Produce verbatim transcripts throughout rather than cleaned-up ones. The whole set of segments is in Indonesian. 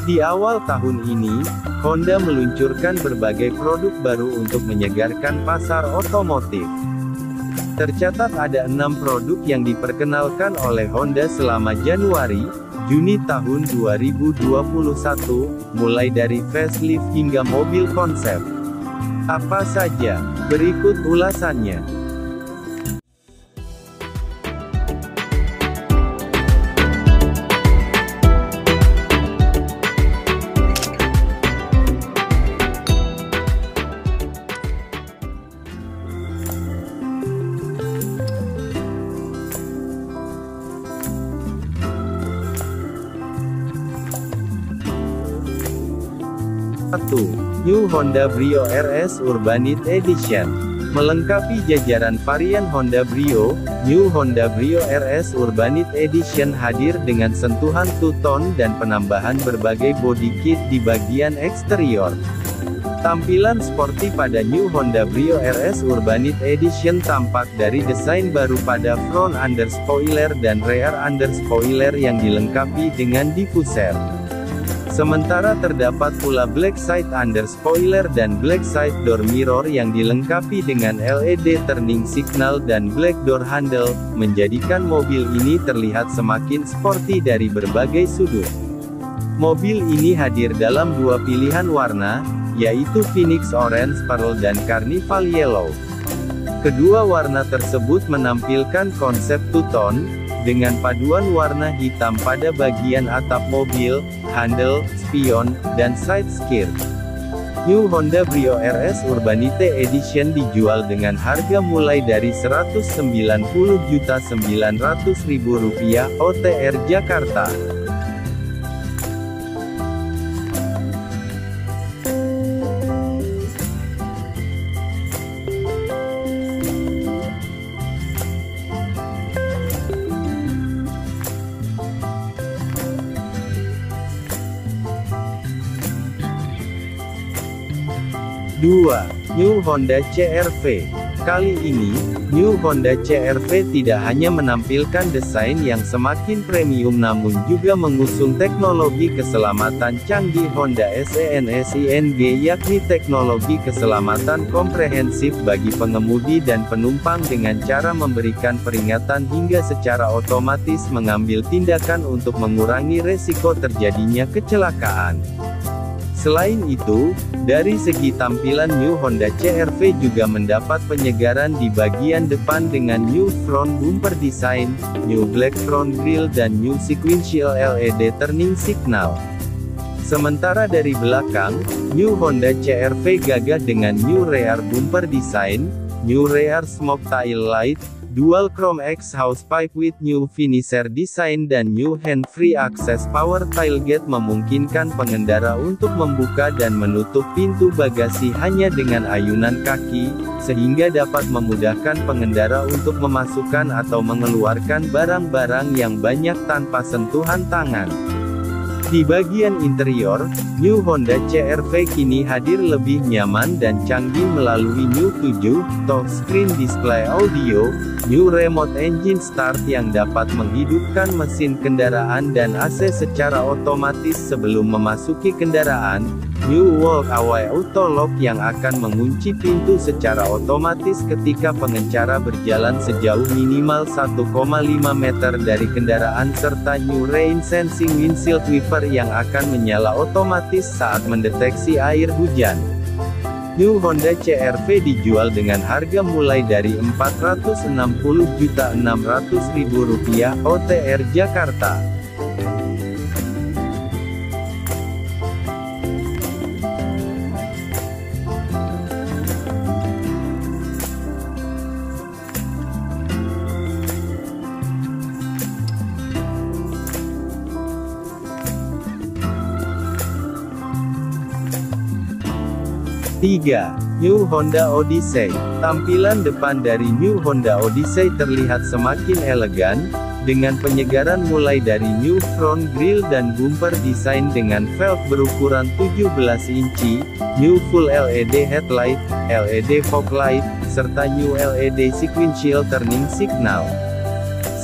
Di awal tahun ini, Honda meluncurkan berbagai produk baru untuk menyegarkan pasar otomotif. Tercatat ada enam produk yang diperkenalkan oleh Honda selama Januari, Juni tahun dua ribu dua puluh satu, mulai dari facelift hingga mobil konsep. Apa saja? Berikut ulasannya. satu. New Honda Brio R S Urbanite Edition. Melengkapi jajaran varian Honda Brio, New Honda Brio R S Urbanite Edition hadir dengan sentuhan two-tone dan penambahan berbagai body kit di bagian eksterior. Tampilan sporty pada New Honda Brio R S Urbanite Edition tampak dari desain baru pada front underspoiler dan rear underspoiler yang dilengkapi dengan diffuser. Sementara terdapat pula black side underspoiler dan black side door mirror yang dilengkapi dengan L E D turning signal dan black door handle, menjadikan mobil ini terlihat semakin sporty dari berbagai sudut. Mobil ini hadir dalam dua pilihan warna, yaitu Phoenix Orange Pearl dan Carnival Yellow. Kedua warna tersebut menampilkan konsep two-tone, dengan paduan warna hitam pada bagian atap mobil, handle, spion, dan side skirt. New Honda Brio R S Urbanite Edition dijual dengan harga mulai dari seratus sembilan puluh juta sembilan ratus ribu rupiah O T R Jakarta. dua. New Honda C R V. Kali ini, New Honda C R V tidak hanya menampilkan desain yang semakin premium namun juga mengusung teknologi keselamatan canggih Honda SENSING, yakni teknologi keselamatan komprehensif bagi pengemudi dan penumpang dengan cara memberikan peringatan hingga secara otomatis mengambil tindakan untuk mengurangi resiko terjadinya kecelakaan. Selain itu, dari segi tampilan New Honda C R V juga mendapat penyegaran di bagian depan dengan new front bumper design, new black front grille dan new sequential L E D turning signal. Sementara dari belakang, New Honda C R V gagah dengan new rear bumper design, new rear smoke tail light, dual chrome exhaust pipe with new finisher design dan new hand-free access power tailgate memungkinkan pengendara untuk membuka dan menutup pintu bagasi hanya dengan ayunan kaki, sehingga dapat memudahkan pengendara untuk memasukkan atau mengeluarkan barang-barang yang banyak tanpa sentuhan tangan. Di bagian interior, New Honda C R V kini hadir lebih nyaman dan canggih melalui new tujuh touchscreen display audio, new remote engine start yang dapat menghidupkan mesin kendaraan dan A C secara otomatis sebelum memasuki kendaraan, new walk-away auto lock yang akan mengunci pintu secara otomatis ketika pengencara berjalan sejauh minimal satu koma lima meter dari kendaraan serta new rain sensing windshield wiper yang akan menyala otomatis saat mendeteksi air hujan. New Honda C R V dijual dengan harga mulai dari empat ratus enam puluh juta enam ratus ribu rupiah O T R Jakarta. tiga. New Honda Odyssey. Tampilan depan dari New Honda Odyssey terlihat semakin elegan, dengan penyegaran mulai dari new front grille dan bumper desain dengan velg berukuran tujuh belas inci, new full L E D headlight, L E D fog light, serta new L E D sequential turning signal.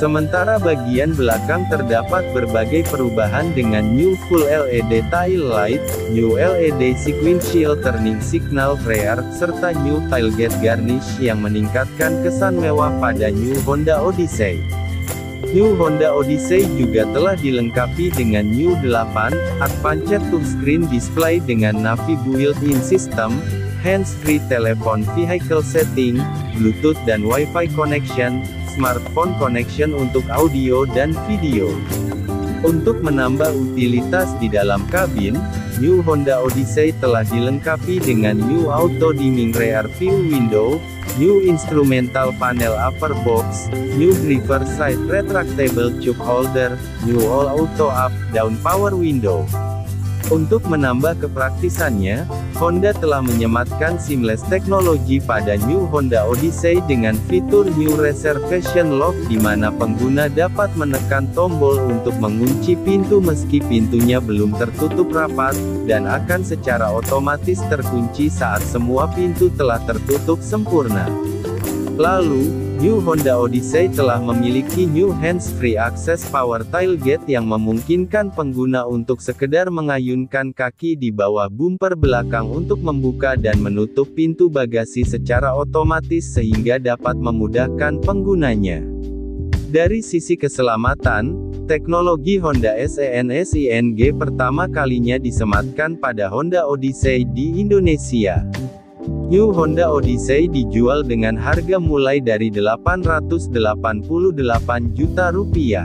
Sementara bagian belakang terdapat berbagai perubahan dengan new full L E D tail light, new L E D sequential turning signal rear, serta new tailgate garnish yang meningkatkan kesan mewah pada new Honda Odyssey. New Honda Odyssey juga telah dilengkapi dengan new delapan Advanced Touchscreen Display dengan Navi Built-in System, hands-free telepon vehicle setting, Bluetooth dan Wi-Fi connection, smartphone connection untuk audio dan video. Untuk menambah utilitas di dalam kabin, new Honda Odyssey telah dilengkapi dengan new auto dimming rear view window, new instrumental panel upper box, new driver side retractable cup holder, new all auto up down power window. Untuk menambah kepraktisannya, Honda telah menyematkan seamless teknologi pada new Honda Odyssey dengan fitur new reservation lock di mana pengguna dapat menekan tombol untuk mengunci pintu meski pintunya belum tertutup rapat, dan akan secara otomatis terkunci saat semua pintu telah tertutup sempurna. Lalu, new Honda Odyssey telah memiliki new hands-free access power tailgate yang memungkinkan pengguna untuk sekedar mengayunkan kaki di bawah bumper belakang untuk membuka dan menutup pintu bagasi secara otomatis sehingga dapat memudahkan penggunanya. Dari sisi keselamatan, teknologi Honda SENSING pertama kalinya disematkan pada Honda Odyssey di Indonesia. New Honda Odyssey dijual dengan harga mulai dari delapan ratus delapan puluh delapan juta rupiah.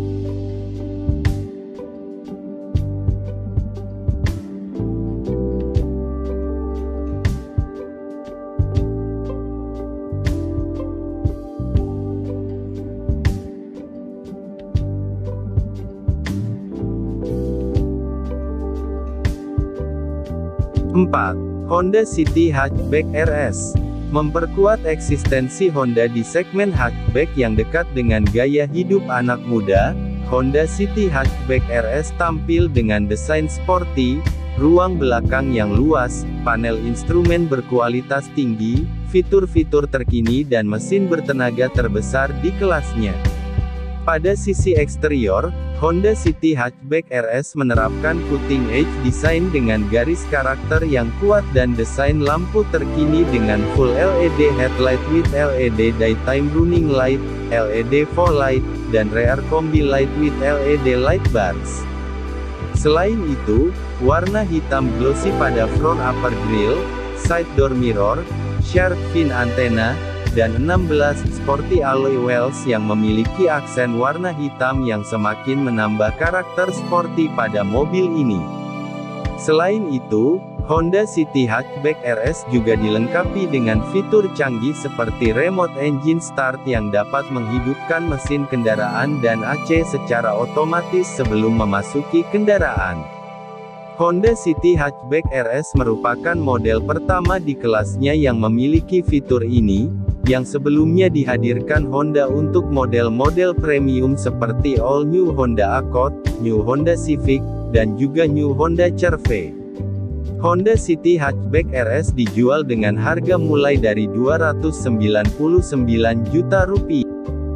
empat. Honda City Hatchback R S. Memperkuat eksistensi Honda di segmen hatchback yang dekat dengan gaya hidup anak muda, Honda City Hatchback R S tampil dengan desain sporty, ruang belakang yang luas, panel instrumen berkualitas tinggi, fitur-fitur terkini dan mesin bertenaga terbesar di kelasnya. Pada sisi eksterior, Honda City Hatchback R S menerapkan cutting-edge desain dengan garis karakter yang kuat dan desain lampu terkini dengan full L E D headlight with L E D daytime running light, L E D fog light, dan rear combi light with L E D light bars. Selain itu, warna hitam glossy pada front upper grille, side door mirror, shark fin antena, dan enam belas sporty alloy wheels yang memiliki aksen warna hitam yang semakin menambah karakter sporty pada mobil ini. Selain itu, Honda City Hatchback R S juga dilengkapi dengan fitur canggih seperti remote engine start yang dapat menghidupkan mesin kendaraan dan A C secara otomatis sebelum memasuki kendaraan. Honda City Hatchback R S merupakan model pertama di kelasnya yang memiliki fitur ini, yang sebelumnya dihadirkan Honda untuk model-model premium seperti All New Honda Accord, New Honda Civic, dan juga New Honda C R-V. Honda City Hatchback R S dijual dengan harga mulai dari dua ratus sembilan puluh sembilan juta rupiah.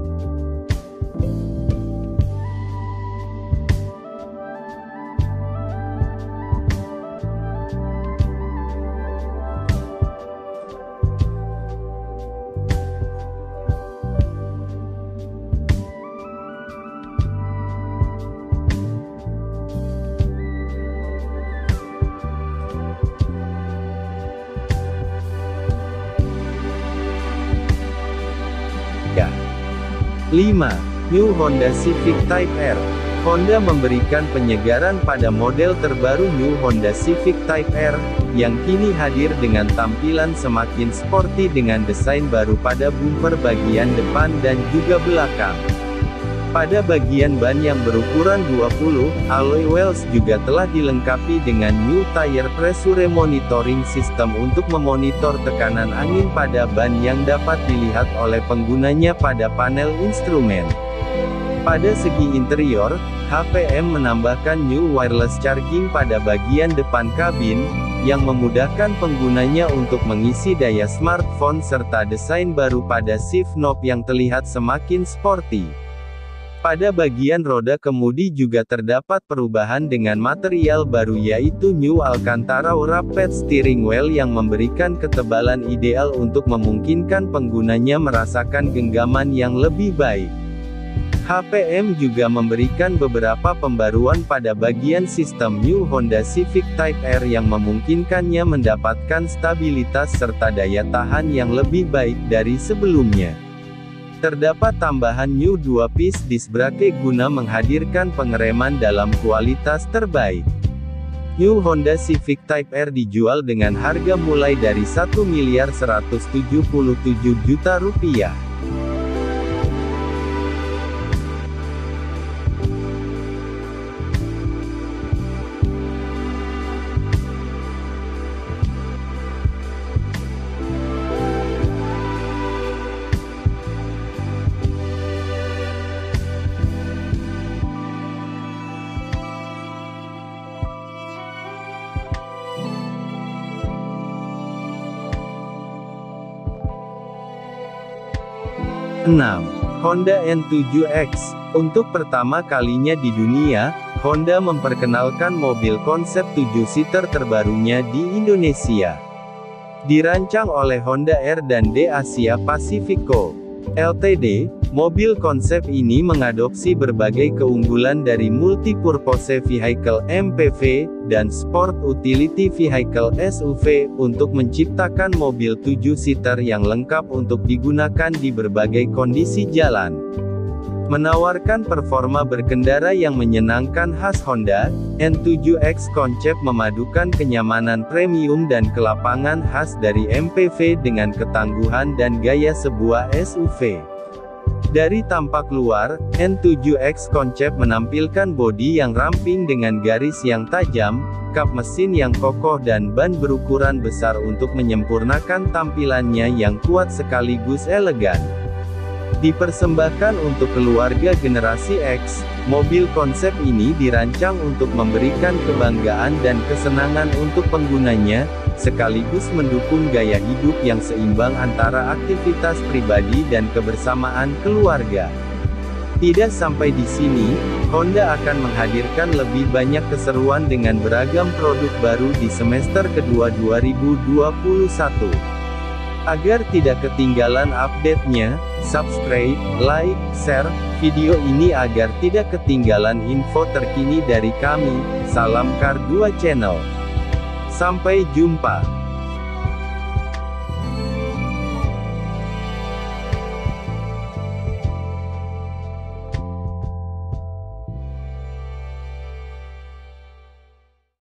lima. New Honda Civic Type R. Honda memberikan penyegaran pada model terbaru New Honda Civic Type R, yang kini hadir dengan tampilan semakin sporty dengan desain baru pada bumper bagian depan dan juga belakang. Pada bagian ban yang berukuran dua puluh, alloy wheels juga telah dilengkapi dengan new tire pressure monitoring system untuk memonitor tekanan angin pada ban yang dapat dilihat oleh penggunanya pada panel instrumen. Pada segi interior, H P M menambahkan new wireless charging pada bagian depan kabin, yang memudahkan penggunanya untuk mengisi daya smartphone serta desain baru pada shift knob yang terlihat semakin sporty. Pada bagian roda kemudi juga terdapat perubahan dengan material baru yaitu New Alcantara Wrapped Steering Wheel yang memberikan ketebalan ideal untuk memungkinkan penggunanya merasakan genggaman yang lebih baik. H P M juga memberikan beberapa pembaruan pada bagian sistem New Honda Civic Type R yang memungkinkannya mendapatkan stabilitas serta daya tahan yang lebih baik dari sebelumnya. Terdapat tambahan New dua piece disc brake guna menghadirkan pengereman dalam kualitas terbaik. New Honda Civic Type R dijual dengan harga mulai dari satu miliar seratus tujuh puluh tujuh juta rupiah. enam. Honda N tujuh X. Untuk pertama kalinya di dunia, Honda memperkenalkan mobil konsep tujuh seater terbarunya di Indonesia. Dirancang oleh Honda R dan D Asia Pacifico Ltd, mobil konsep ini mengadopsi berbagai keunggulan dari Multi-Purpose Vehicle M P V, dan Sport Utility Vehicle S U V, untuk menciptakan mobil tujuh seater yang lengkap untuk digunakan di berbagai kondisi jalan. Menawarkan performa berkendara yang menyenangkan khas Honda, N tujuh X konsep memadukan kenyamanan premium dan kelapangan khas dari M P V dengan ketangguhan dan gaya sebuah S U V. Dari tampak luar, N tujuh X konsep menampilkan bodi yang ramping dengan garis yang tajam, kap mesin yang kokoh dan ban berukuran besar untuk menyempurnakan tampilannya yang kuat sekaligus elegan. Dipersembahkan untuk keluarga generasi X, mobil konsep ini dirancang untuk memberikan kebanggaan dan kesenangan untuk penggunanya, sekaligus mendukung gaya hidup yang seimbang antara aktivitas pribadi dan kebersamaan keluarga. Tidak sampai di sini, Honda akan menghadirkan lebih banyak keseruan dengan beragam produk baru di semester kedua dua ribu dua puluh satu. Agar tidak ketinggalan update-nya, subscribe, like, share video ini agar tidak ketinggalan info terkini dari kami. Salam Car dua Channel. Sampai jumpa.